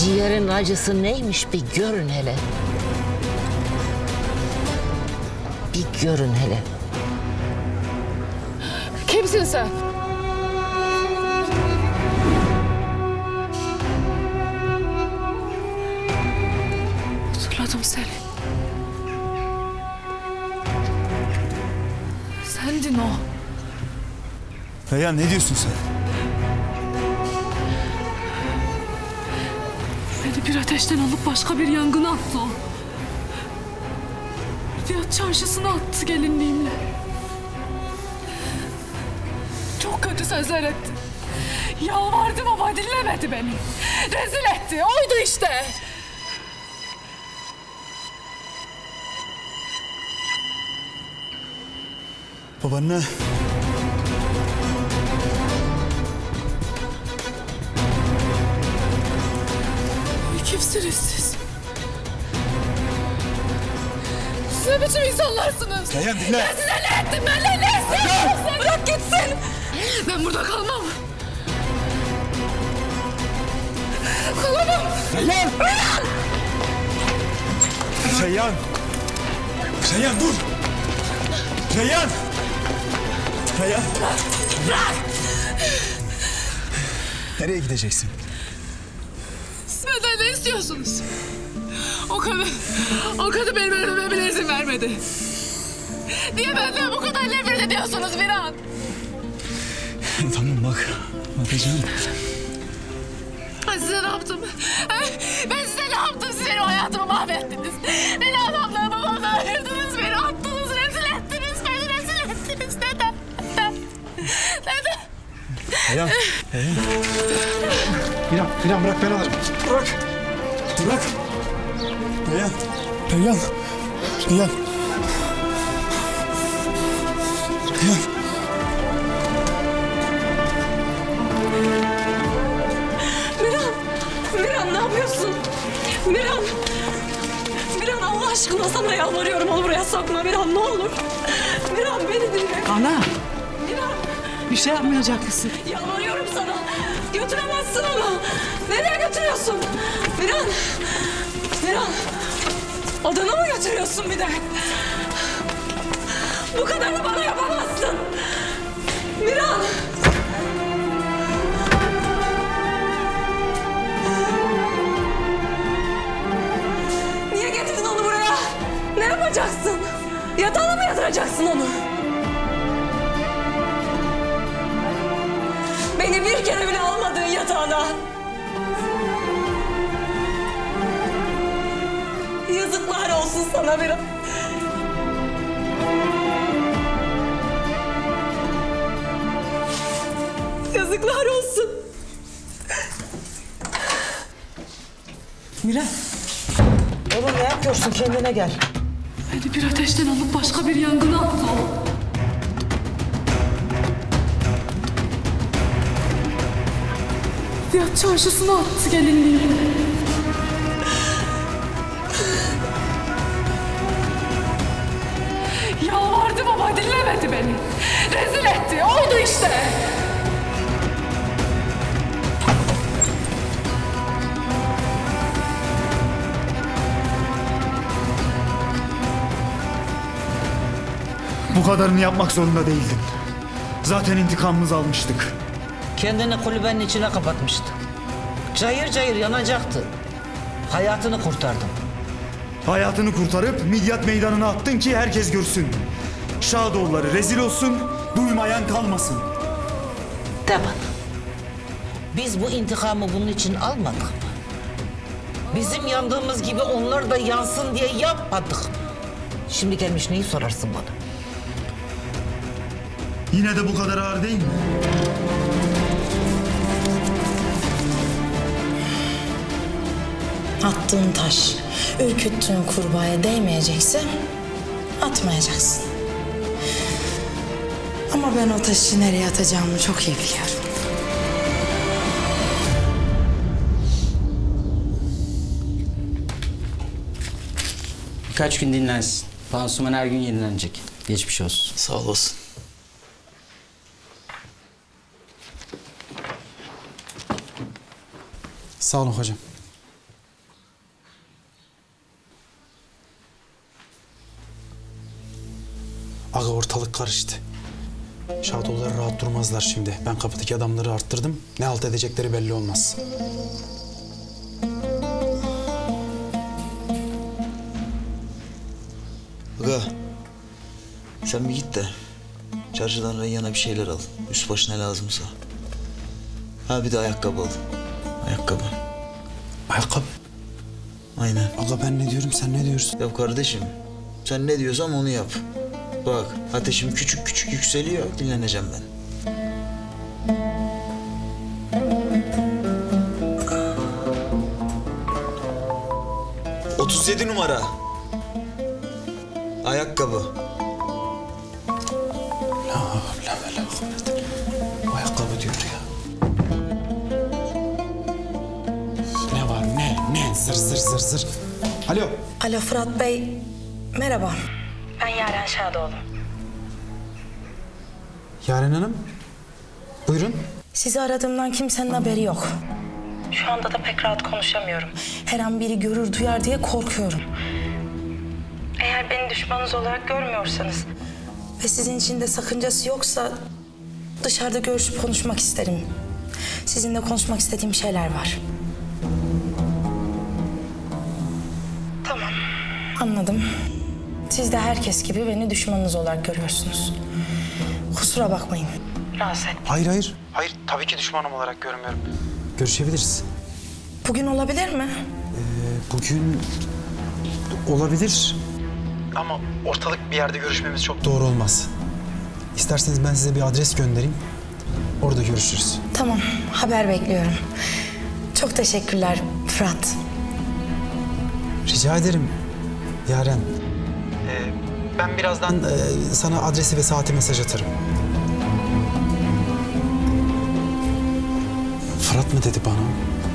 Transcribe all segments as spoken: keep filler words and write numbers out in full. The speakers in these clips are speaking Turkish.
ciğerin acısı neymiş bir görün hele. Bir görün hele. Kimsin sen? Hatırladım seni. Sendin o. Reyhan ne diyorsun sen? Beni bir ateşten alıp başka bir yangına attı o. Fiyat çarşısına attı gelinliğimle. Çok kötü sözler etti. Yalvardım ama dinlemedi beni. Rezil etti. Oydu işte. Babaanne. Kimsiniz siz? Siz ne biçim insanlarsınız? Reyhan dinle. Ben size ne ettim? Ben ne ne istiyorsun? Bırak gitsin. Ben burada kalmam. Kalamam. Reyhan! Reyhan! Reyhan dur! Reyhan! Reyhan! Bırak! Nereye gideceksin? Siz benden ne istiyorsunuz? O kadın, o kadın benim ölümüme bile izin vermedi. Niye benden bu kadar nefret ediyorsunuz bir an? Tamam bak, bakacağım. Ben size ne yaptım? Ben size ne yaptım? Siz benim hayatımı mahvettiniz. Beni adamlarımı babamla ayırdınız. Beni attınız, rezil ettiniz. Beni rezil ettiniz. Neden? Neden? Neden? Reyhan, Reyhan. Reyhan, Reyhan bırak ben alırım. Bırak. Bırak. Reyhan. Reyhan. Reyhan. Reyhan. Miran! Miran ne yapıyorsun? Miran! Miran Allah aşkına sana yalvarıyorum, onu buraya sokma Miran, ne olur. Miran beni dinle. Ana, Miran! bir şey yapmayacak mısın? Yalvarıyorum sana. Götüremezsin onu. Nereye götürüyorsun? Miran! Miran! Odana mı götürüyorsun bir de? Bu kadarını bana yapamazsın. Miran! Niye getirdin onu buraya? Ne yapacaksın? Yatağına mı yatıracaksın onu? Beni bir kere bile almadın yatağına. Yazıklar olsun sana Miran. Yazıklar olsun. Miran. Oğlum ne yapıyorsun? Kendine gel. Beni bir ateşten alıp başka bir yangına attı o. Fiyat çarşısına attı gelinliğimi. Yalvardım ama dinlemedi beni. Rezil etti. Oydu işte. Bu kadarını yapmak zorunda değildin. Zaten intikamımızı almıştık. Kendini kulübenin içine kapatmıştı. Cayır cayır yanacaktı. Hayatını kurtardım. Hayatını kurtarıp Midyat meydanına attın ki herkes görsün. Şadoğulları rezil olsun, duymayan kalmasın. De bana. Biz bu intikamı bunun için almadık mı? Bizim yandığımız gibi onlar da yansın diye yapmadık. Şimdi gelmiş neyi sorarsın bana? Yine de bu kadar ağır değil mi? Attığın taş, ürküttüğün kurbağaya değmeyecekse atmayacaksın. Ama ben o taşı nereye atacağımı çok iyi biliyorum. Birkaç gün dinlensin. Pansuman her gün yenilenecek. Geçmiş olsun. Sağ olasın. Sağ olun hocam. Ortalık karıştı. Şadoğulları rahat durmazlar şimdi. Ben kapıdaki adamları arttırdım. Ne halt edecekleri belli olmaz. Aga, sen bir git de çarşıdan Reyyan'a bir şeyler al. Üst başına lazımsa. Ha bir de ayakkabı al. Ayakkabı. Ayakkabı. Aynen. Aga ben ne diyorum, sen ne diyorsun? Ya kardeşim, sen ne diyorsam onu yap. Bak, ateşim küçük küçük yükseliyor, dinleneceğim ben. Otuz yedi numara. Ayakkabı. La havle ve la kuvvete. Ayakkabı diyor ya. Ne var ne ne zır zır zır zır. Alo. Alo Fırat Bey, merhaba. Ben Yaren Şadoğlu. Yaren Hanım. Buyurun. Sizi aradığımdan kimsenin haberi yok. Şu anda da pek rahat konuşamıyorum. Her an biri görür duyar diye korkuyorum. Eğer beni düşmanınız olarak görmüyorsanız ve sizin için de sakıncası yoksa dışarıda görüşüp konuşmak isterim. Sizinle konuşmak istediğim şeyler var. Tamam, anladım. Siz de herkes gibi beni düşmanınız olarak görüyorsunuz. Kusura bakmayın. Rahatsız ettim. Hayır hayır. Hayır tabii ki düşmanım olarak görmüyorum. Görüşebiliriz. Bugün olabilir mi? Ee, bugün olabilir. Ama ortalık bir yerde görüşmemiz çok doğru olmaz. İsterseniz ben size bir adres göndereyim. Orada görüşürüz. Tamam, haber bekliyorum. Çok teşekkürler Fırat. Rica ederim Yaren. Ee, ben birazdan e, sana adresi ve saati mesaj atarım. Fırat mı dedi bana?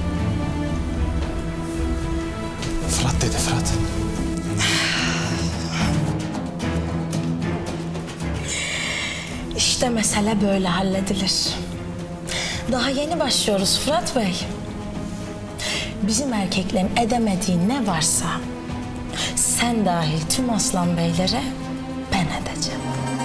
Fırat dedi Fırat. İşte mesele böyle halledilir. Daha yeni başlıyoruz Fırat Bey. Bizim erkeklerin edemediği ne varsa sen dahil tüm aslan beylere ben edeceğim.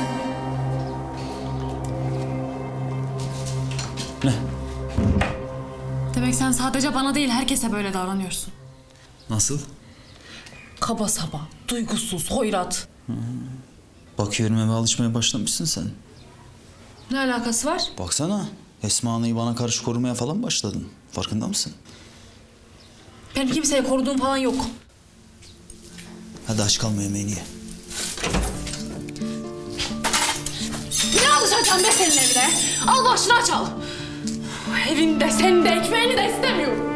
Ne? Demek sen sadece bana değil herkese böyle davranıyorsun. Nasıl? Kaba saba, duygusuz, hoyrat. Bakıyorum eve alışmaya başlamışsın sen. Ne alakası var? Baksana, Esma Ana'yı bana karşı korumaya falan başladın. Farkında mısın? Benim kimseye koruduğum falan yok. Hadi aç kalma, yemeğini ye. Ne alacağım be senin evine? Al başına çal. Evinde, senin de, ekmeğini de istemiyorum.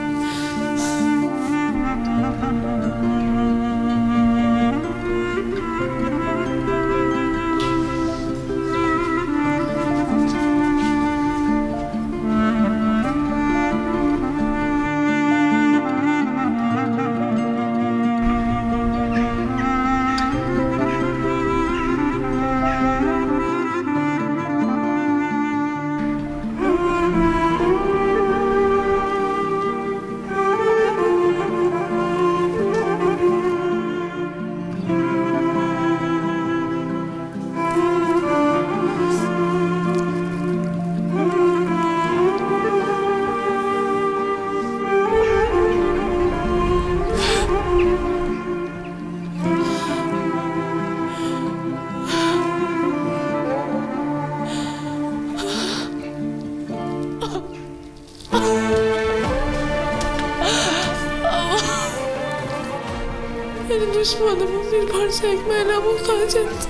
Beni düşmanımın bir parça ekmeğine muhtaç etti.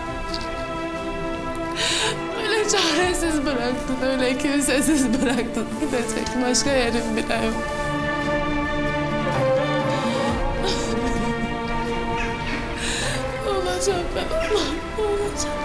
Öyle çaresiz bıraktın, öyle kimsesiz bıraktın. Gidecek başka yerim bile yok. Ne olacağım ben Allah'ım, ne olacağım?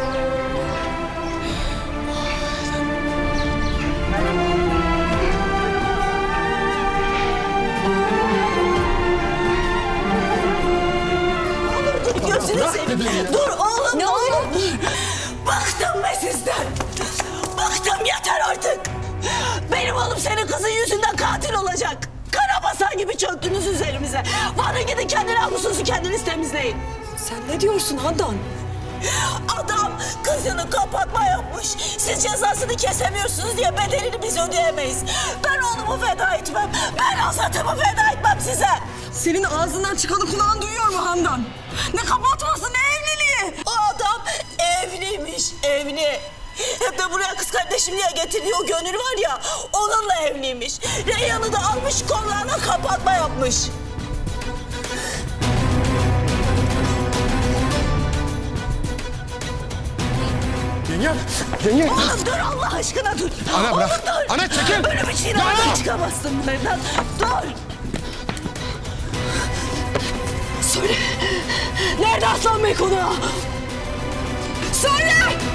Gözünü seveyim. Dur oğlum. Ne oluyor? Bıktım ben sizden. Bıktım, yeter artık. Benim oğlum senin kızın yüzünden katil olacak. Karabasan gibi çöktünüz üzerimize. Varın gidin kendi namusunuzu kendiniz temizleyin. Sen ne diyorsun Handan? Adam kızını kapatma yapmış. Siz cezasını kesemiyorsunuz diye bedelini biz ödeyemeyiz. Ben oğlumu feda etmem. Ben Azat'ımı feda etmem size. Senin ağzından çıkanı kulağın duyuyor mu Handan? Ne kapatması ne evliliği? O adam evliymiş, evli. Hep de buraya kız kardeşim diye getirdiği o gönül var ya, onunla evliymiş. Reyhan'ı da almış, kollarına kapatma yapmış. Yengem, yengem. Oğlum dur Allah aşkına dur. Ana bırak. Oğlum dur. Ana çekil. Böyle bir şeyin oradan çıkamazsın bu evden. Dur. Söyle. Nerede Aslan Bey konağı? Söyle.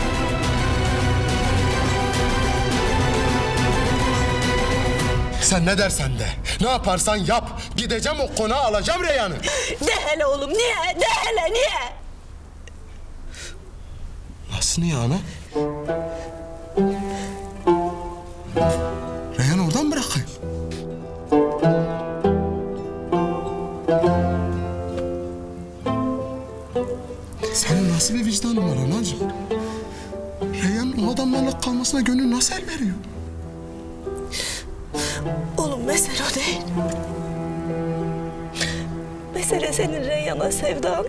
Sen ne dersen de, ne yaparsan yap. Gideceğim o konağı alacağım Reyhan'ı. De hele oğlum niye? De hele niye? Nasıl niye ana? Reyhan'ı oradan mı bırakayım? Senin nasıl bir vicdanın var anacığım? Reyhan'ın o adamlarla kalmasına gönül nasıl el veriyor? Oğlum mesele o değil. Mesele senin Reyhan'a sevdan.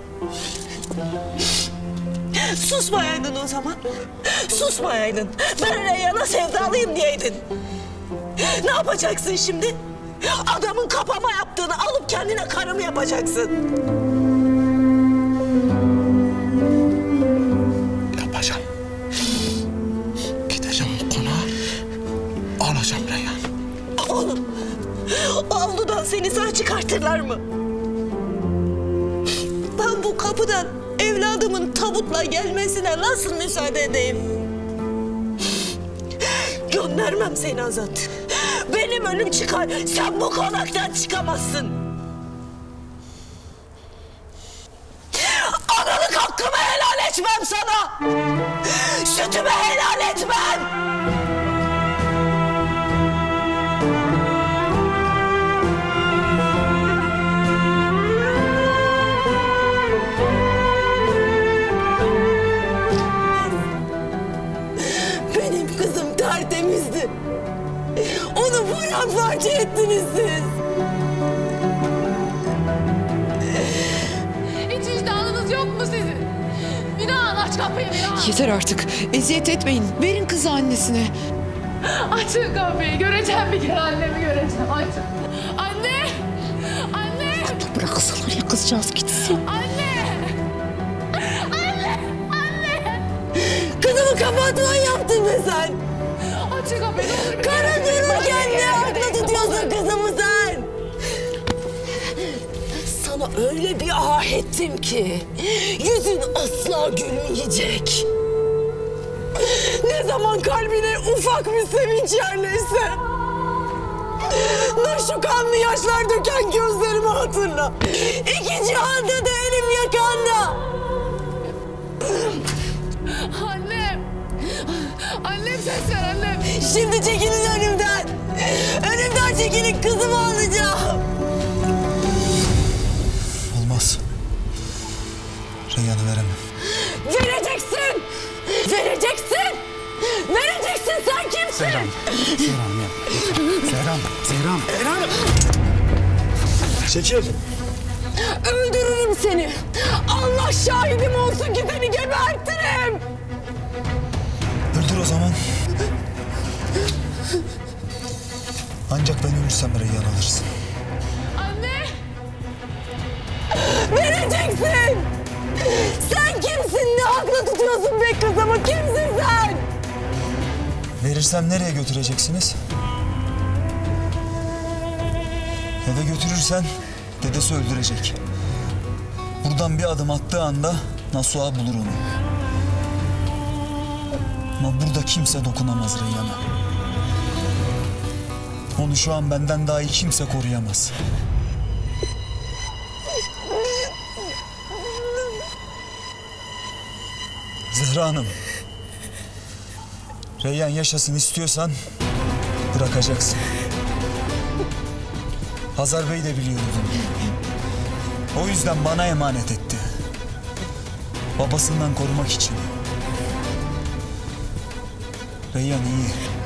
Susmayaydın o zaman. Susmayaydın. Ben Reyhan'a sevdalıyım diyeydin. Ne yapacaksın şimdi? Adamın kapama yaptığını alıp kendine karı mı yapacaksın? Yapacağım. Gideceğim o konağa, alacağım Reyhan. Oğlum, o avludan seni sağ çıkartırlar mı? Ben bu kapıdan evladımın tabutla gelmesine nasıl müsaade edeyim? Göndermem seni Azat. Benim ölüm çıkar, sen bu konaktan çıkamazsın. Analık hakkımı helal etmem sana. Sütümü helal etmem. Benim kızım tertemizdi. Onu paramparça ettiniz siz. Hiç vicdanınız yok mu sizin? Mine aç kapıyı Mine. Yeter artık. Eziyet etmeyin. Verin kızı annesine. Açın kapıyı. Göreceğim bir kere annemi göreceğim. Açın. Anne! Anne! Bıraksalar ya kızcağız gitsin. Anne! Anne! Anne! Kızımı kapatma yaptın be sen. Açın kapıyı. Ne olur. Kara dururken ne akla tutuyorsun kızımı sen? Sana öyle bir ah ettim ki yüzün asla gülmeyecek. Ne zaman kalbine ufak bir sevinç yerleşse, dur şu kanlı yaşlar döken gözlerimi hatırla. İki cihanda da elim yakanda. Annem! Annem ses ver annem. Şimdi çekilin önümden. Önümden çekilin, kızımı alacağım. Olmaz. Reyhan'ı veremem. Vereceksin! Vereceksin! Vereceksin, sen kimsin? Zehra Hanım ya. Zehra Hanım. Zehra Hanım. Zehra Hanım. Çekil. Öldürürüm seni. Allah şahidim olsun ki seni gebertirim. Öldür o zaman. Ancak ben ölürsem Reyhan'ı alırsın. Anne! Vereceksin! Sen kimsin? Ne hakla tutuyorsun be kızımı? Kimsin sen? Verirsem nereye götüreceksiniz? Eve götürürsen dedesi öldürecek. Buradan bir adım attığı anda Nasuha bulur onu. Ama burada kimse dokunamaz Reyhan'a. Onu şu an benden daha iyi kimse koruyamaz. Zehra Hanım. Reyhan yaşasın istiyorsan bırakacaksın. Hazar Bey de biliyordu bunu. O yüzden bana emanet etti. Babasından korumak için. Reyhan iyi.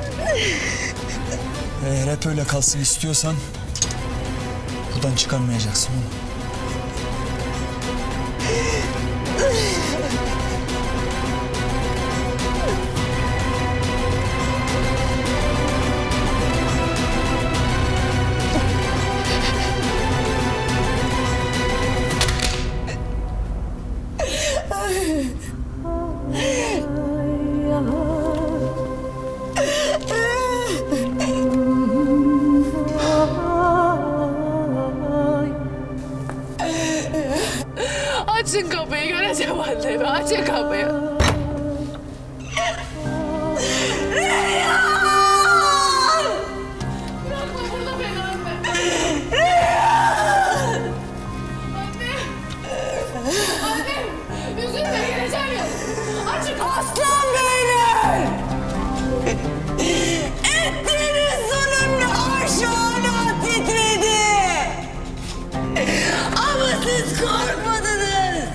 Eğer hep öyle kalsın istiyorsan buradan çıkarmayacaksın onu. Açın kapıyı, göreceğim annemi. Açın kapıyı. Reyhan! Bırakma burada beni anne. Reyhan! Anne! Anne! Üzülme, geleceğim ya. Açın kapıyı. Aslan beyler! Ettiğiniz zulümle arş hala titredi. Ama siz korkmadınız.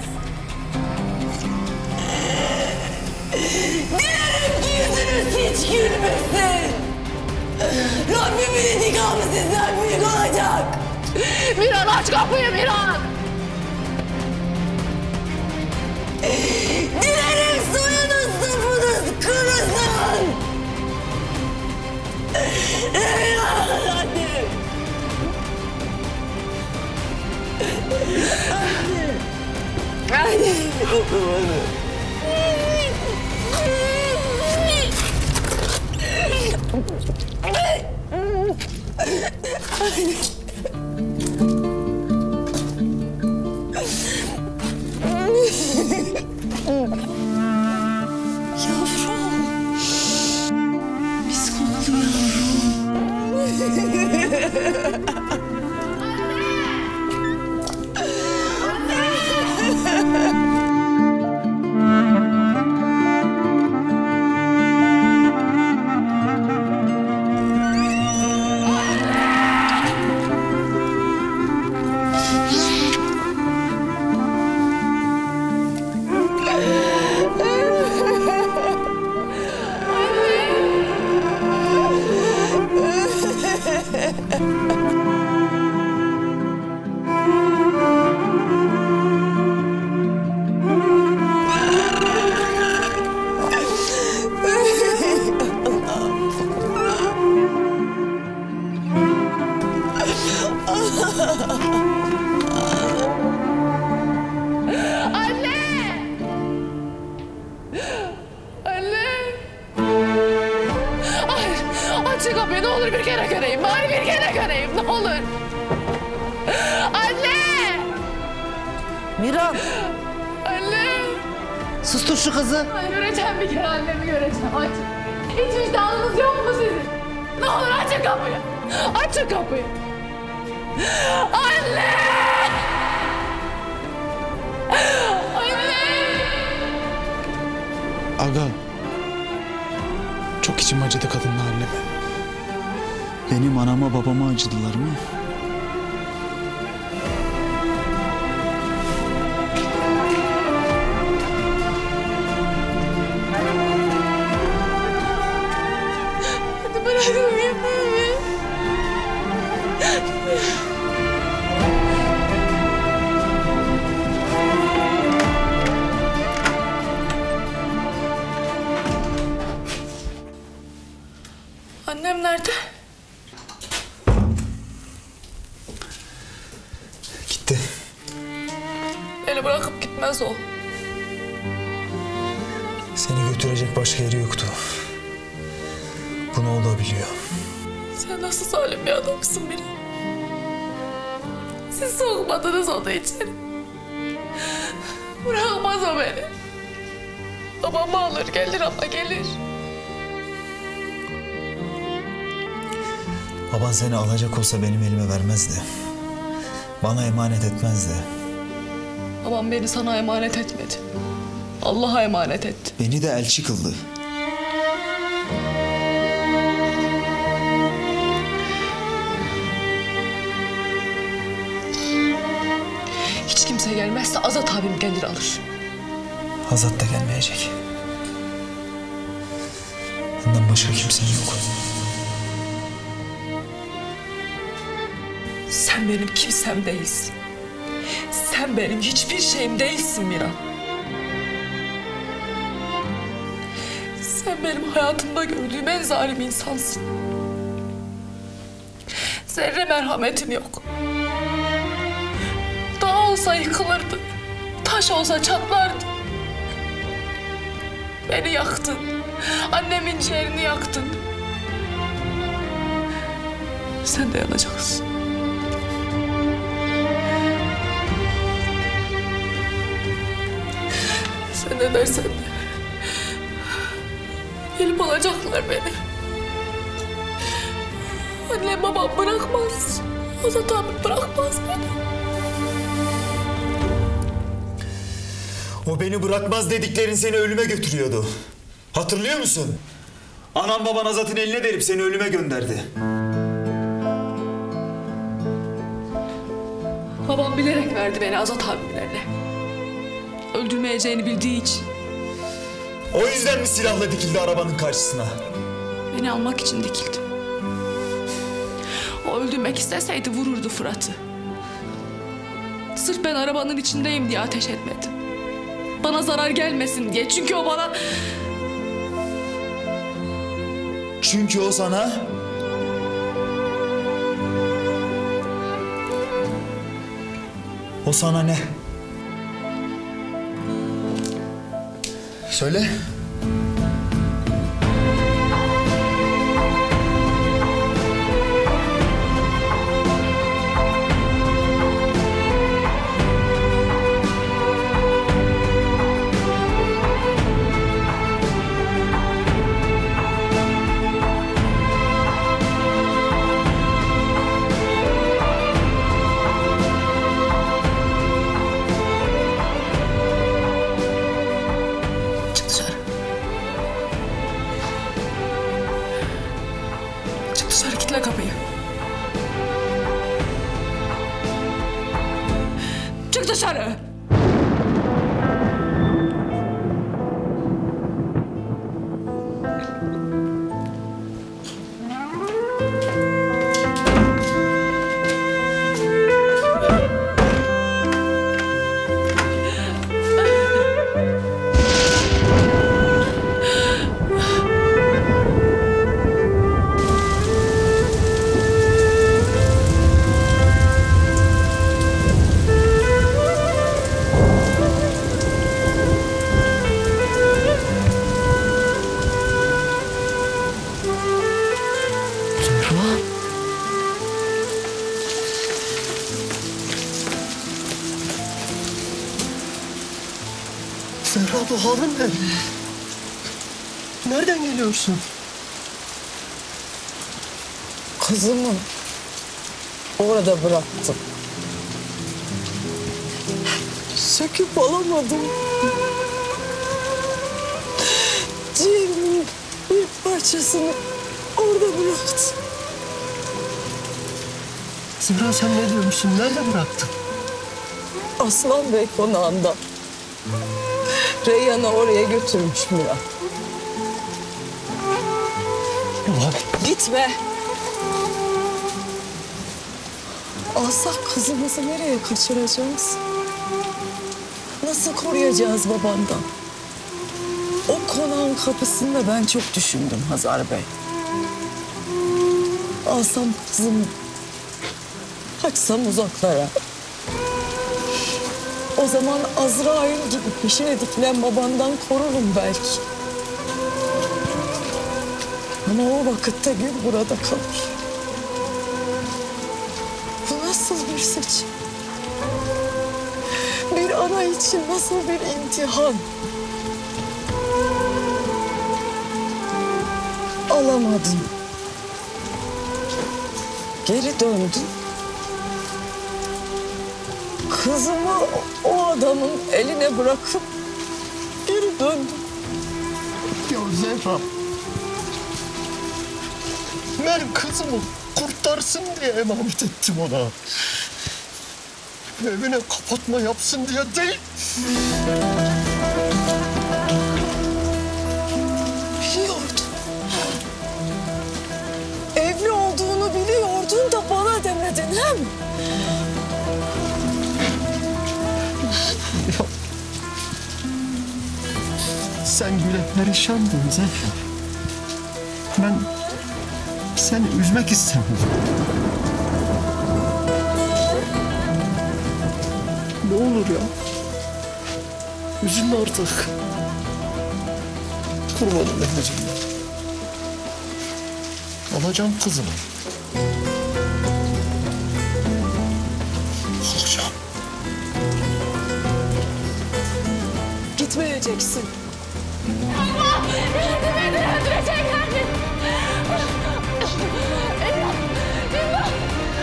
Dilerim ki yüzünüz hiç gülmesin. Rabbimin intikamı sizden büyük olacak. Miran aç kapıyı Miran! Dilerim soyunuz sopunuz kurusun. Reyhan annem. Anne. Yavrum. Mis kokulu yavrum. Açın kapıyı, ne olur bir kere göreyim. Bari bir kere göreyim, ne olur. Anne! Miran, Anne! sustur şu kızı. Ay, göreceğim bir kere annemi göreceğim. Aç. Hiç vicdanınız yok mu sizin? Ne olur açın kapıyı. Açın kapıyı. Anne! Anne! Aga. Çok içim acıdı kadınla anneme. Benim anama babama acıdılar mı? Hadi bırakın gitmemi. Annem nerede? Gitti. Beni bırakıp gitmez o. Seni götürecek başka yeri yoktu. Bunu o da biliyor. Sen nasıl zalim bir adamsın Miran? Siz sokmadınız onu içeri. Bırakmaz o beni. Babamı alır gelir ama gelir. Baban seni alacak olsa benim elime vermezdi. Bana emanet etmezdi. Babam beni sana emanet etmedi. Allah'a emanet etti. Beni de elçi kıldı. Hiç kimse gelmezse Azat abim gelir alır. Azat da gelmeyecek. Ondan başka kimsen yok. Sen benim kimsem değilsin. Sen benim hiçbir şeyim değilsin Miran. Sen benim hayatımda gördüğüm en zalim insansın. Zerre merhametin yok. Dağ olsa yıkılırdı. Taş olsa çatlardı. Beni yaktın. Annemin ciğerini yaktın. Sen de yanacaksın. Sen ne dersen de. Gelip alacaklar beni. Annem babam bırakmaz. Azat abi bırakmaz beni. O beni bırakmaz dediklerin seni ölüme götürüyordu. Hatırlıyor musun? Anam baban Azat'ın eline verip seni ölüme gönderdi. Babam bilerek verdi beni Azat abimin eline. Öldürmeyeceğini bildiği için. O yüzden mi silahla dikildi arabanın karşısına? Beni almak için dikildi. O öldürmek isteseydi vururdu Fırat'ı. Sırf ben arabanın içindeyim diye ateş etmedi. Bana zarar gelmesin diye. Çünkü o bana... Çünkü o sana... O sana ne? Söyle. Dışarı kilitle kapıyı. Çık dışarı. Zehra bu halin ne? Nereden geliyorsun? Kızımı orada bıraktım. Söküp alamadım. Ciğerimin bir parçasını orada bıraktım. Zehra sen ne diyormuşsun? Nerede bıraktın? Aslan Bey konağında. Reyhan'ı oraya götürmüş Murat. Ulan. Gitme. Alsak kızımızı nereye kaçıracağız? Nasıl koruyacağız babandan? O konağın kapısında ben çok düşündüm Hazar Bey. Alsam kızımı, kaçsam uzaklara. O zaman Azrail gibi peşine dikilen babandan korurum belki. Ama o vakitte Gül burada kalır. Bu nasıl bir seçim? Bir ana için nasıl bir imtihan? Alamadım. Geri döndüm. Kızımı o adamın eline bırakıp geri döndüm. Ya Zehra. Ben kızımı kurtarsın diye emanet ettim ona. Evine kapatma yapsın diye değil. Bunu da bana demedin hem. Sen güle perişandın Zehra. Ben seni üzmek istemiyorum. Ne olur ya. Üzülme artık. Kurbanım Efe'cim. Alacağım kızımı. Alacağım. Gitmeyeceksin. Allah! Yardım edin, öldürecekler beni. İmdat! İmdat!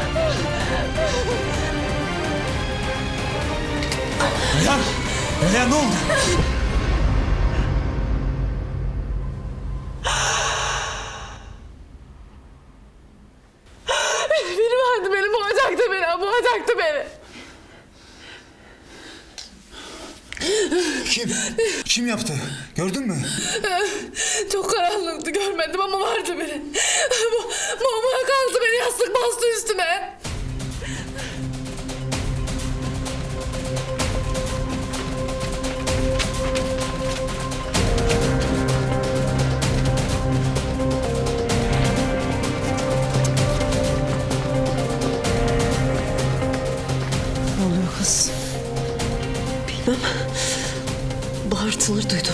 Reyhan! Reyhan ne oldu? Biri vardı beni, boğacaktı beni, boğacaktı beni. Kim? Kim yaptı? Gördün mü? Çok karanlıktı, görmedim ama vardı biri. Boğmaya kalktı beni, yastık bastı üstüme. Ne oluyor kız? Bilmem. Bağırtıları duydum.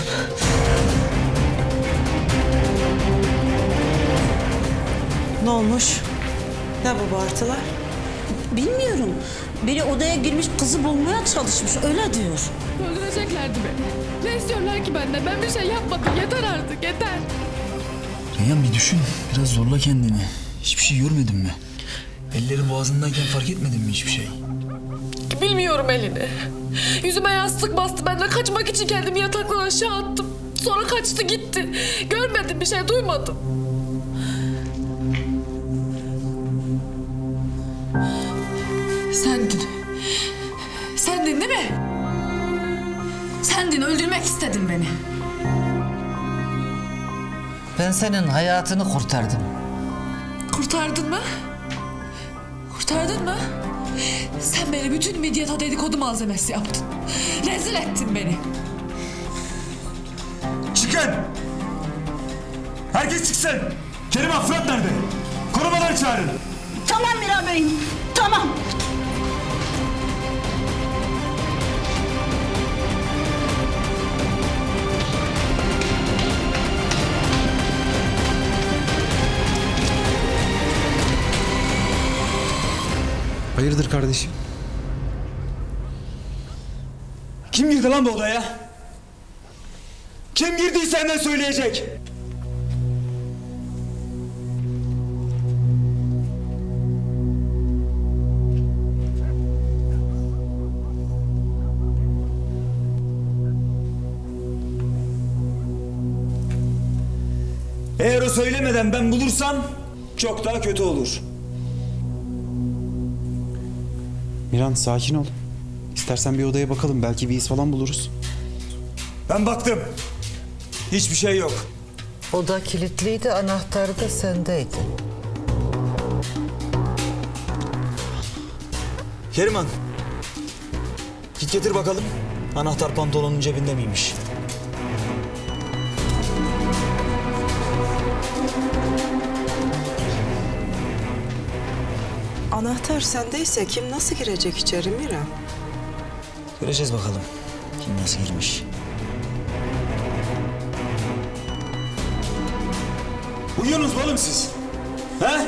Ne olmuş? Ne bu bağırtılar? Bilmiyorum. Biri odaya girmiş kızı bulmaya çalışmış. Öyle diyor. Öldüreceklerdi beni. Ne istiyorlar ki benden? Ben bir şey yapmadım. Yeter artık, yeter. Reyhan bir düşün. Biraz zorla kendini. Hiçbir şey görmedin mi? Elleri boğazındayken fark etmedin mi hiçbir şey? Bilmiyorum elini. Yüzüme yastık bastı. Ben de kaçmak için kendimi yataktan aşağı attım. Sonra kaçtı gitti. Görmedim, bir şey duymadım. Sendin. Sendin değil mi? Sendin, öldürmek istedin beni. Ben senin hayatını kurtardım. Kurtardın mı? Kurtardın mı? Sen beni bütün medyata dedikodu malzemesi yaptın. Rezil ettin beni. Çıkın! Herkes çıksın! Kerim Fırat nerede? Korumaları çağırın. Tamam Miran Bey'im. Tamam. Hayırdır kardeşim? Kim girdi lan bu odaya? Kim girdiyse hemen söyleyecek. Eğer o söylemeden ben bulursam çok daha kötü olur. Miran sakin ol. İstersen bir odaya bakalım. Belki bir iz falan buluruz. Ben baktım. Hiçbir şey yok. Oda kilitliydi, anahtarı da sendeydi. Keriman. Git getir bakalım. Anahtar pantolonun cebinde miymiş? Anahtar sendeyse kim nasıl girecek içeri Miran? Göreceğiz bakalım. Kim nasıl girmiş. Uyuyorsunuz mu oğlum siz? He?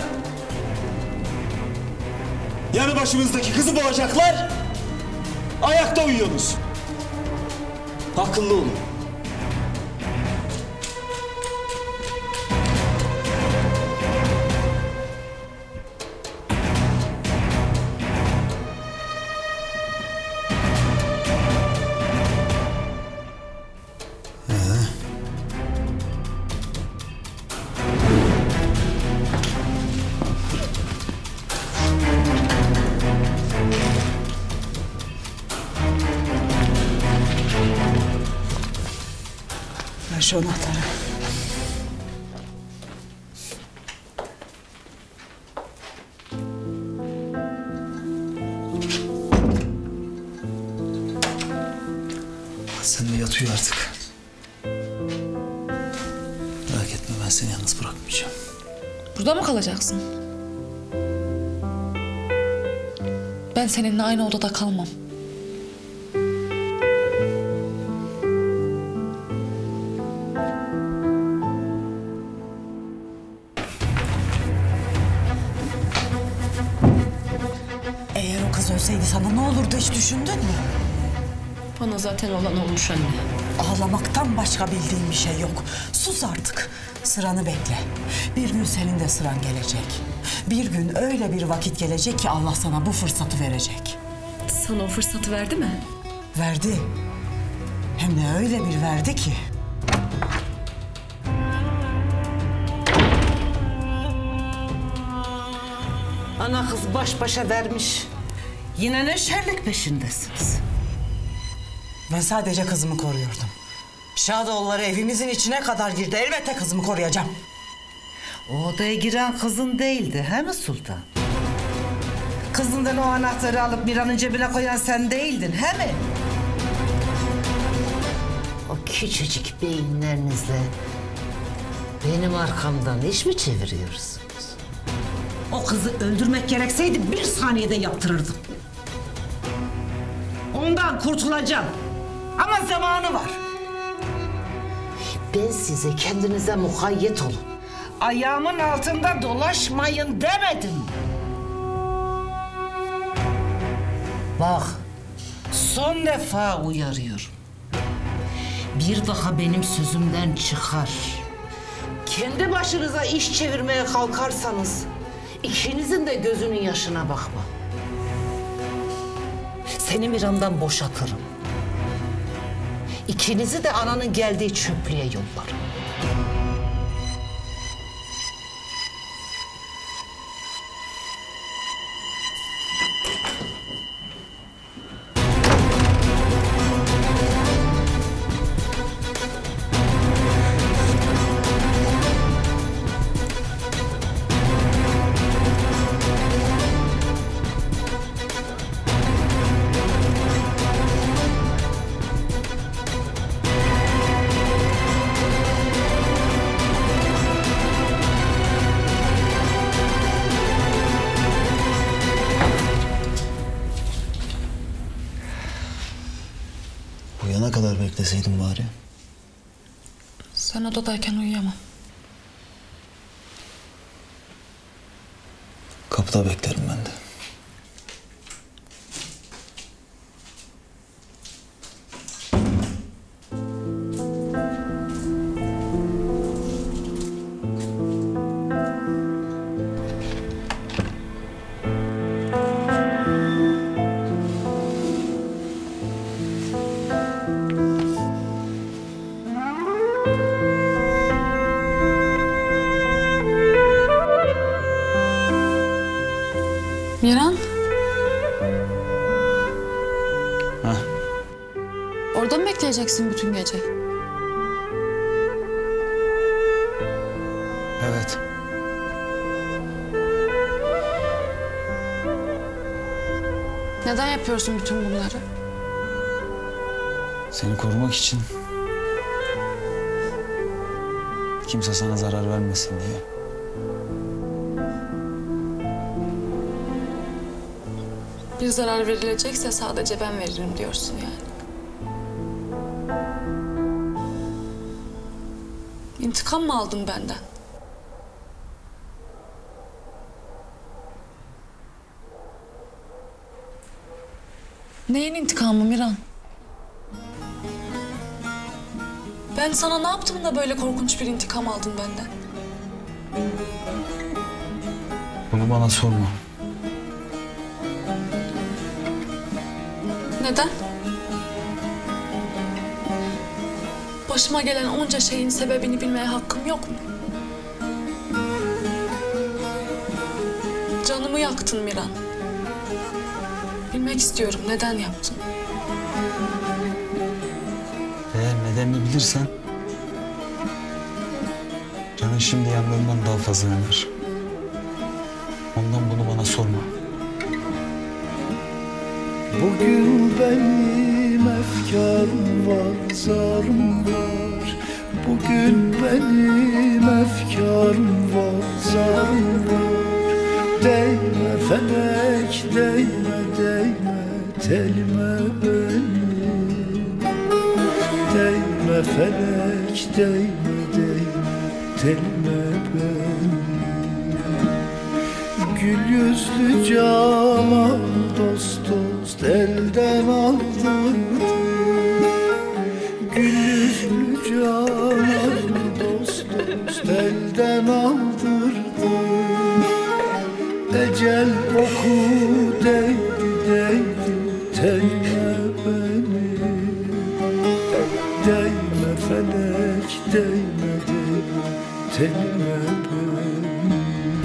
Yanı başımızdaki kızı boğacaklar. Ayakta uyuyorsunuz. Akıllı olun. Ver şu anahtarı. Sen de yat uyu artık. Merak etme, ben seni yalnız bırakmayacağım. Burada mı kalacaksın? Ben seninle aynı odada kalmam. Eğer o kız ölseydi sana ne olurdu hiç düşündün mü? Bana zaten olan olmuş anne. Ağlamaktan başka bildiğim bir şey yok. Sus artık. Sıranı bekle. Bir gün senin de sıran gelecek. Bir gün öyle bir vakit gelecek ki Allah sana bu fırsatı verecek. Sana o fırsatı verdi mi? Verdi. Hem de öyle bir verdi ki. Ana kız baş başa vermiş. Yine ne şerlik peşindesiniz? Ben sadece kızımı koruyordum. Şadoğulları evimizin içine kadar girdi. Elbette kızımı koruyacağım. O odaya giren kızın değildi, he mi Sultan? Kızından o anahtarı alıp Miran'ın cebine koyan sen değildin, he mi? O küçücük beyinlerinizle benim arkamdan iş mi çeviriyorsunuz? O kızı öldürmek gerekseydi bir saniyede yaptırırdım. Ondan kurtulacağım. Ama zamanı var. Ben size kendinize mukayyet olun. Ayağımın altında dolaşmayın demedim. Bak, son defa uyarıyorum. Bir daha benim sözümden çıkar. Kendi başınıza iş çevirmeye kalkarsanız ikinizin de gözünün yaşına bakma. Seni Miran'dan boşatırım. İkinizi de ananın geldiği çöplüğe yollarım. Uyana kadar bekleseydim bari. Sen odadayken uyuyamam. Kapıda beklerim ben de. Miran, Ha? orada mı bekleyeceksin bütün gece? Evet. Neden yapıyorsun bütün bunları? Seni korumak için. Kimse sana zarar vermesin diye. Bir zarar verilecekse sadece ben veririm diyorsun yani. İntikam mı aldın benden? Neyin intikamı Miran? Ben sana ne yaptım da böyle korkunç bir intikam aldın benden? Bunu bana sorma. Neden? Başıma gelen onca şeyin sebebini bilmeye hakkım yok mu? Canımı yaktın Miran. Bilmek istiyorum, neden yaptın? Eğer nedenini bilirsen... canın şimdi yandığından daha fazla yanar. Ondan bunu bana sorma. Bugün benim efkarım var, zarım var. Bugün benim efkarım var, zarım var. Değme felek, değme, değme telime benim. Değme felek, değme, değme telime benim. Gül yüzlü canan dost dost elden aldırdı. Gül yüzlü canan dost dost elden aldırdı. Ecel oku değdi değdi telime benim. Değme felek değme değme telime benim.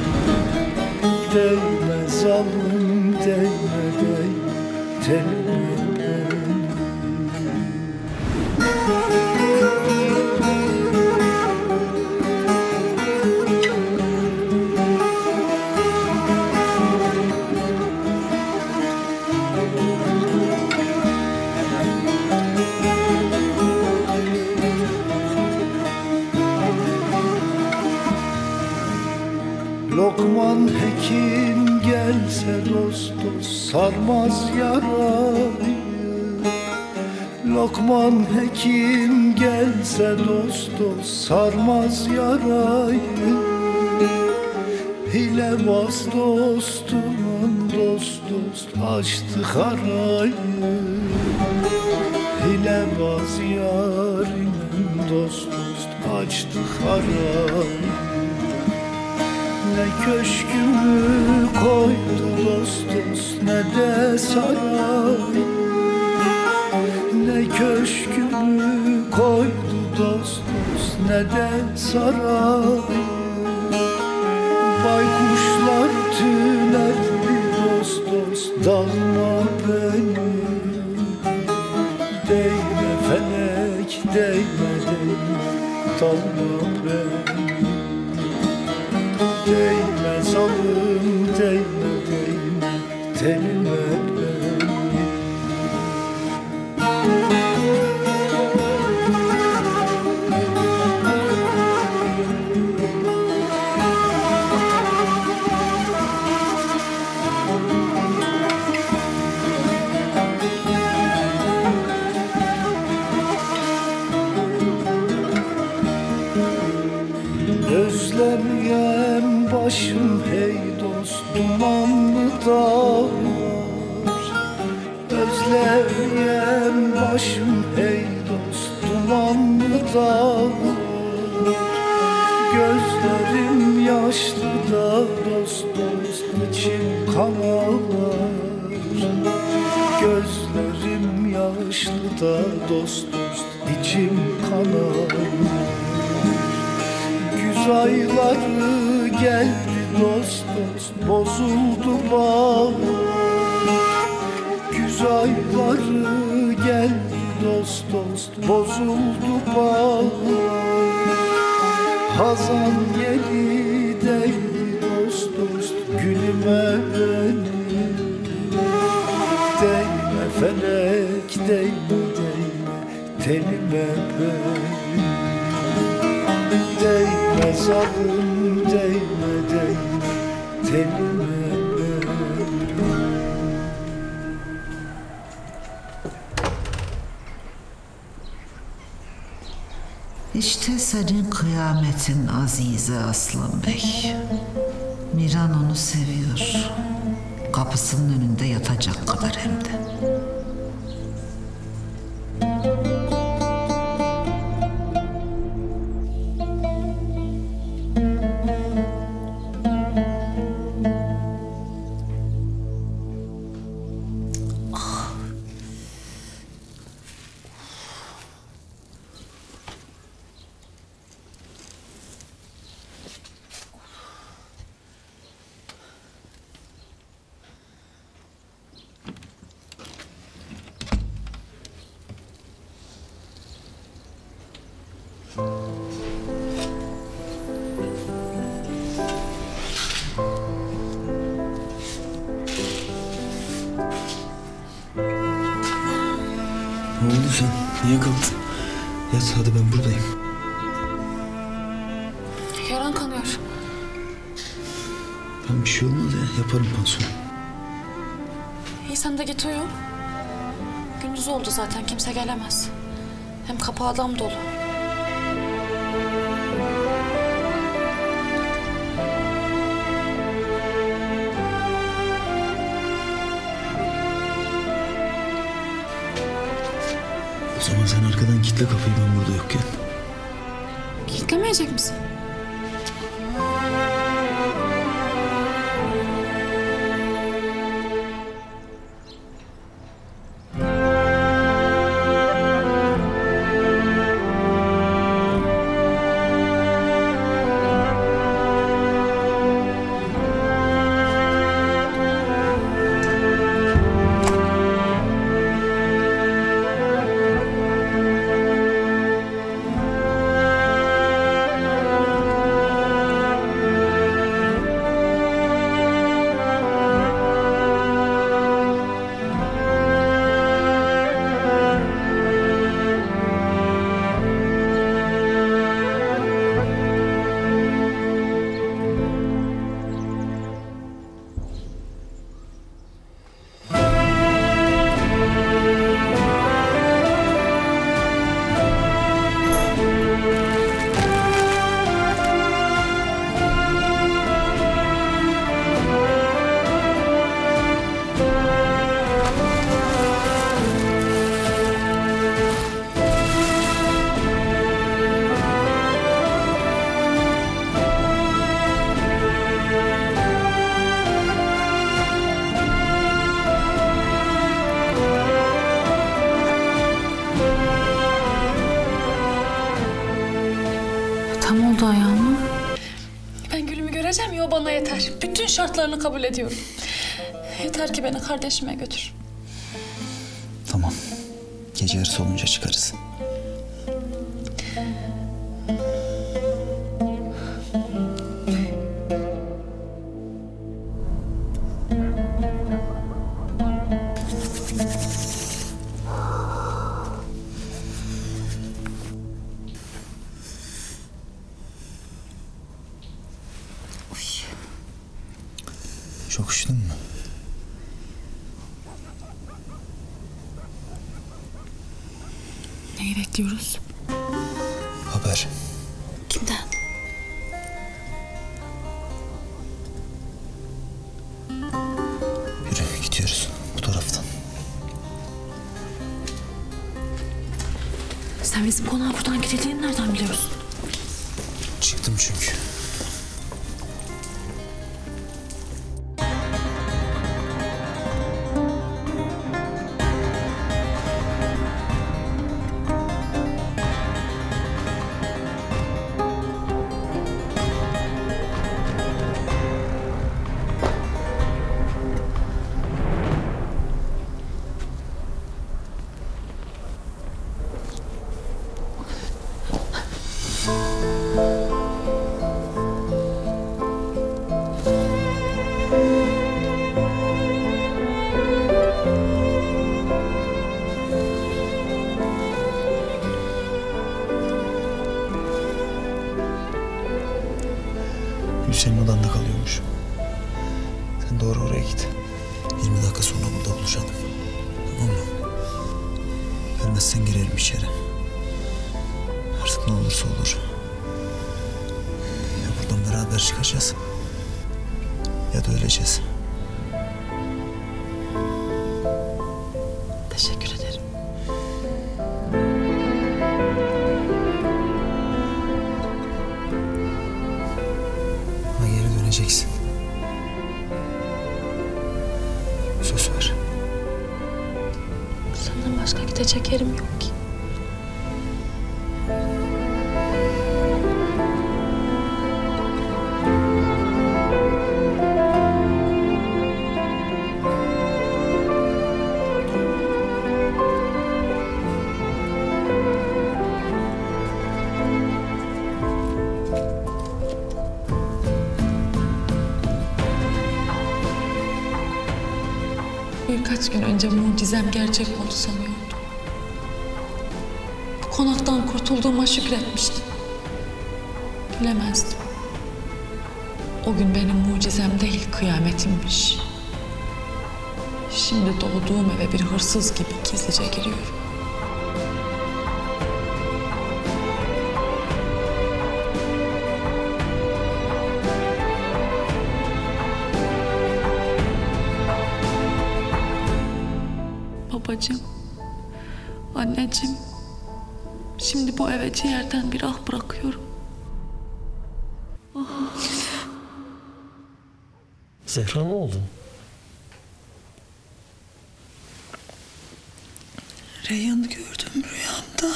Değme zalim değme değme telime benim. Lokman hekim gelse dost dost sarmaz yarayı. Lokman hekim gelse dost dost sarmaz yarayı. Hilebaz dostumun dost dost açtı harayı. Hilebaz yarimin dost dost açtı harayı. Ne köşkümü koydu dost dost ne de saray. Ne köşkümü koydu dost dost ne de saray. Baykuşlar tünerdi dost dost dalma benim. Değme felek değme değme dalma benim. Değme zalim değme değme telime benim. Özlemeyem başım hey dost dumanlı dağlar. Özlemeyem başım hey dost dumanlı dağlar. Gözlerim yaşlı da dost dost içim kan ağlar. Gözlerim yaşlı da dost dost içim kan ağlar. Güz ayları geldi dost dost bozuldu bağlar. Güz ayları geldi dost dost bozuldu bağlar. Hazan yeli değdi dost dost gülüme benim. Değme felek değme değme telime benim. Değme zalim değme değme telime benim. İşte senin kıyametin Azize Aslan Bey. Miran onu seviyor. Kapısının önünde yatacak kadar hem de. Ne oldu sen? Niye kalktın? Yat hadi, ben buradayım. Yaran kanıyor. Tamam, bir şey olmaz ya. Yaparım pansuman. İyi, sen de git uyu. Gündüz oldu zaten, kimse gelemez. Hem kapı adam dolu. O zaman sen arkadan kilitle kapıyı, ben burada yokken. Kilitlemeyecek misin? Tam oldu ayağıma. Ben Gül'ümü göreceğim ya, o bana yeter. Bütün şartlarını kabul ediyorum. Yeter ki beni kardeşime götür. Tamam. Gece yarısı olunca çıkarız. Çok üşüdün mü? Neyi bekliyoruz? Haber. Kimden? Yürü, gidiyoruz bu taraftan. Sen bizim konağa buradan gidildiğini nereden biliyorsun? Çıktım çünkü. Senin odanda kalıyormuş. Sen doğru oraya git. yirmi dakika sonra burada buluşalım. Tamam mı? Gelmezsen girelim içeri. Artık ne olursa olur. Ya buradan beraber çıkacağız, ya da öleceğiz. Teşekkür ederim. Ama geri döneceksin. Söz ver. Senden başka gidecek yerim yok ki. Birkaç gün önce mucizem gerçek oldu sanıyordum. konaktan kurtulduğuma şükretmiştim. Bilemezdim. O gün benim mucizem değil, kıyametimmiş. Şimdi doğduğum eve bir hırsız gibi gizlice giriyorum. Babacığım, anneciğim, şimdi bu eve ciğerden bir ah bırakıyorum. Ah. Zehra ne oldu? Reyhan'ı gördüm rüyamda.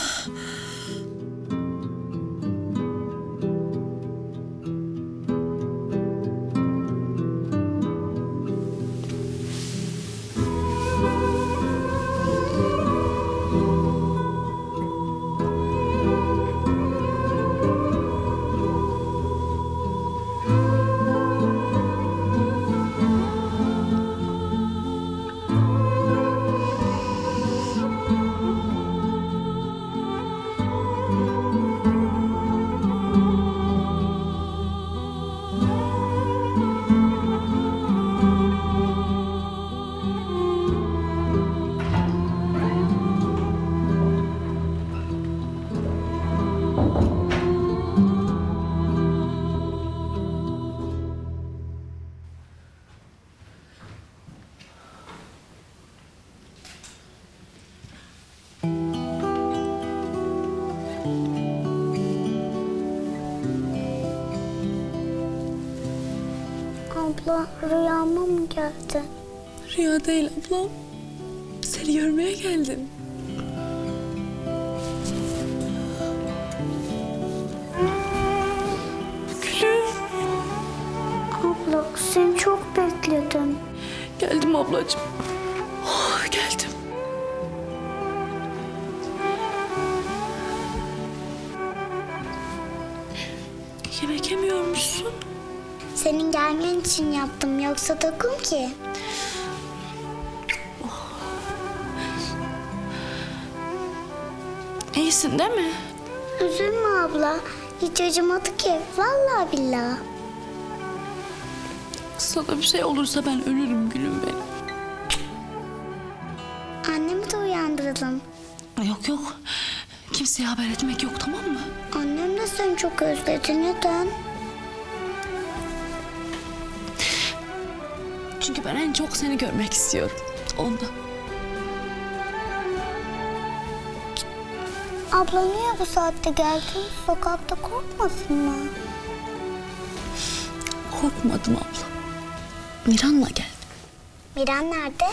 Abla rüyama mı geldi? Rüya değil ablam. Seni görmeye geldim. Gülüm. Abla seni çok bekledim. Geldim ablacığım. Oh, geldim. Yemek yemiyormuşsun. Senin gelmen için yaptım, yoksa tokum ki. Oh. İyisin değil mi? Üzülme abla, hiç acımadı ki. Vallahi billahi. Sana bir şey olursa ben ölürüm gülüm benim. Annemi de uyandıralım. Yok yok. Kimseye haber etmek yok, tamam mı? Annem de seni çok özledi. Neden? Çünkü ben en çok seni görmek istiyorum. Ondan. Abla niye bu saatte geldin? Sokakta korkmasın mı? Korkmadım abla. Miran'la geldim. Miran nerede?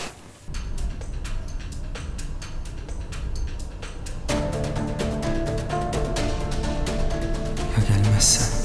Ya gelmezsen?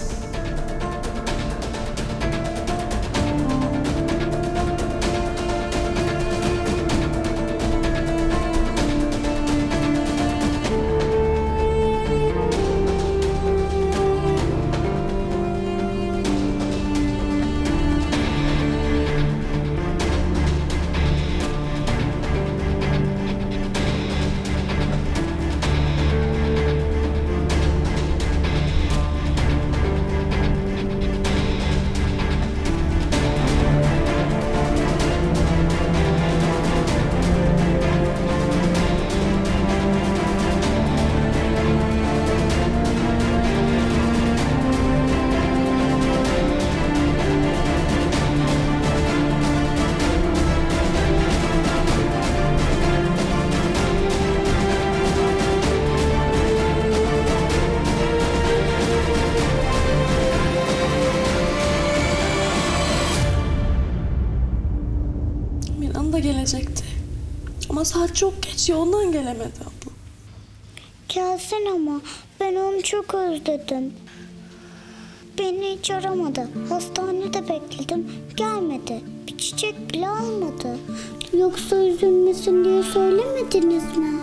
Miran da gelecekti. Ama saat çok geç ya, ondan gelemedi abla. Gelsin ama ben onu çok özledim. Beni hiç aramadı. Hastanede bekledim. Gelmedi. Bir çiçek bile almadı. Yoksa üzülmesin diye söylemediniz mi?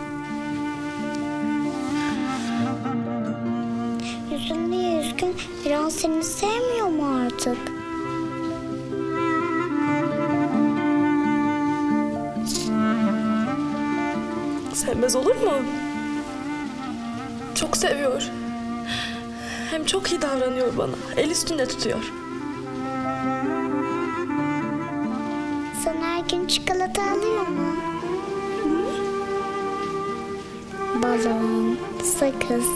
Üzgün diye üzgün. Miran seni sevmiyor mu artık? Sevmez olur mu? Çok seviyor. Hem çok iyi davranıyor bana. El üstünde tutuyor. Sana her gün çikolata alıyor mu? Balon, sakız.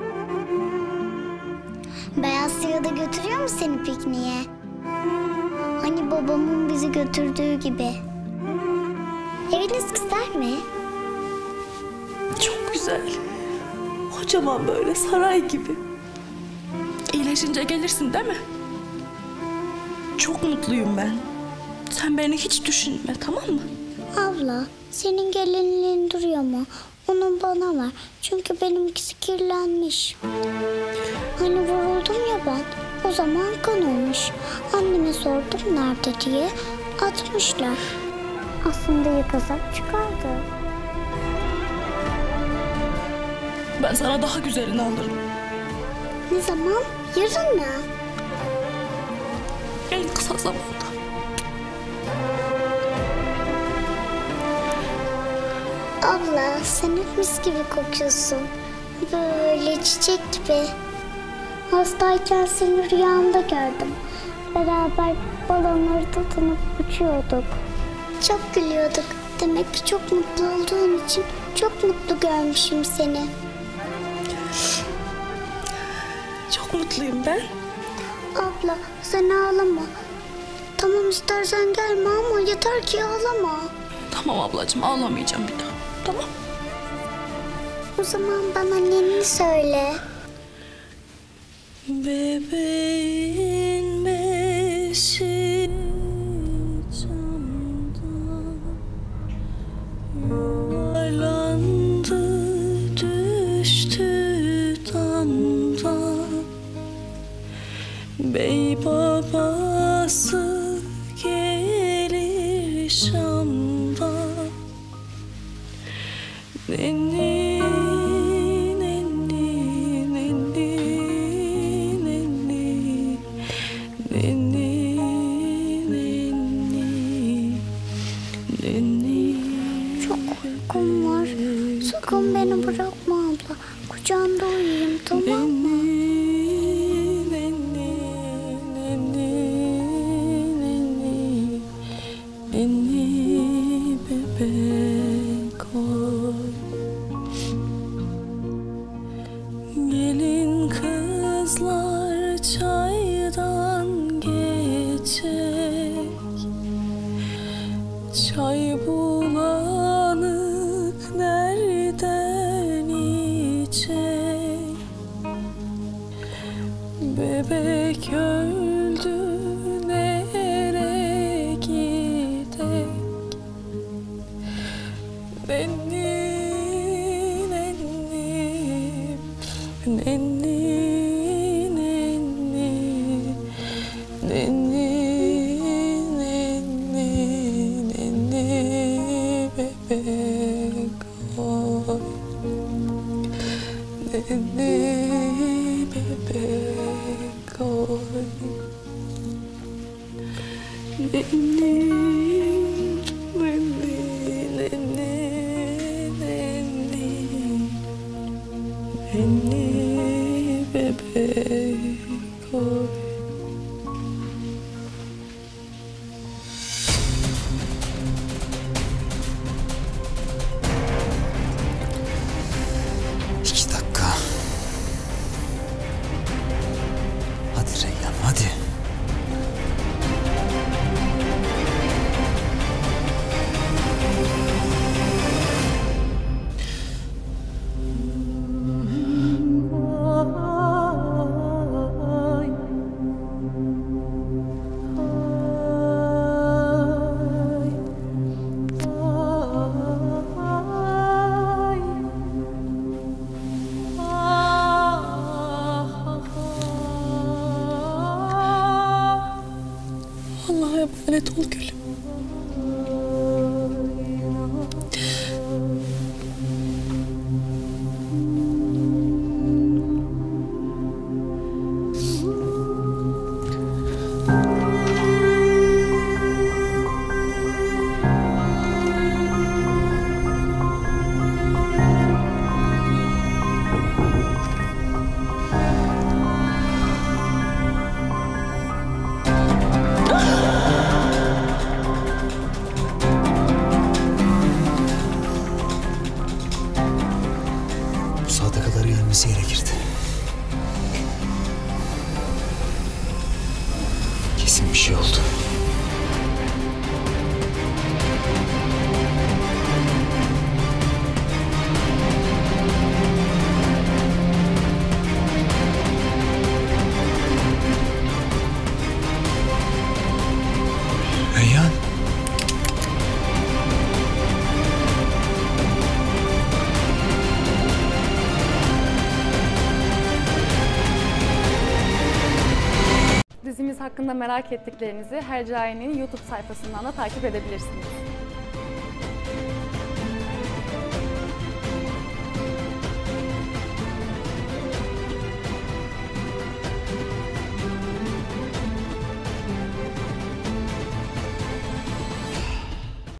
Beyaz Suya da götürüyor mu seni pikniğe? Hani babamın bizi götürdüğü gibi. Eviniz güzel mi? Çok güzel. Kocaman böyle saray gibi. İyileşince gelirsin değil mi? Çok mutluyum ben. Sen beni hiç düşünme, tamam mı? Abla, senin gelinliğin duruyor mu? Onu bana ver. Çünkü benimkisi kirlenmiş. Hani vuruldum ya ben. O zaman kan olmuş. Anneme sordum nerede diye. Atmışlar. Aslında yıkasak çıkardı. Ben sana daha güzelini alırım. Ne zaman? Yarın mı? En kısa zamanda. Abla, sen hep mis gibi kokuyorsun. Böyle çiçek gibi. Hastayken seni rüyamda gördüm. Beraber balonları tutunup uçuyorduk. Çok gülüyorduk. Demek ki çok mutlu olduğun için çok mutlu görmüşüm seni. Çok mutluyum ben. Abla, sen ağlama. Tamam, istersen gelme ama yeter ki ağlama. Tamam ablacığım, ağlamayacağım bir daha. Tamam. O zaman bana anneni söyle. Bebeğin beşi camdan yuvarlandı, düştü damdan. Bey babası gelir Şam'dan. Nenni, nenni, nenni, nenni, nenni, nenni, nenni. Çok uykum var. Sakın beni bırakma abla. Kucağında uyuyayım, tamam mı? Nenni, nenni, nenni, nenni bebek oy. Gelin kızlar çaydan geçecek. Çay bulanık nereden içecek? Bebek öldü nereye gidecek? Nenni, nenni, nenni, nenni, nenni, nenni, nenni bebek oy. Nenni bebek oy. Nenni, nenni, nenni, nenni, nenni bebek oy. İki dakika. Hadi Reyyan, hadi. dizimiz hakkında merak ettiklerinizi Hercai'nin YouTube sayfasından da takip edebilirsiniz.